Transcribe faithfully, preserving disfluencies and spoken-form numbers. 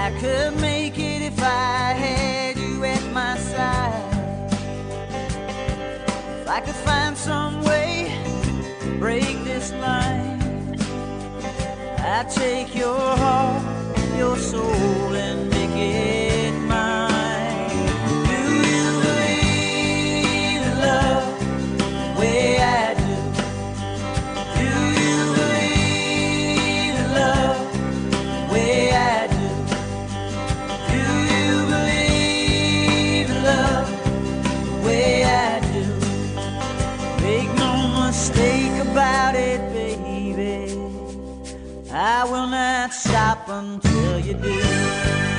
I could make it if I had you at my side. If I could find some way to break this line, I'd take your heart, your soul, and make it mine. Do you believe in love the way I do? Do you believe in love the way I do? Do you believe in love the way I do? Make no mistake about it, baby, I will not stop until you do.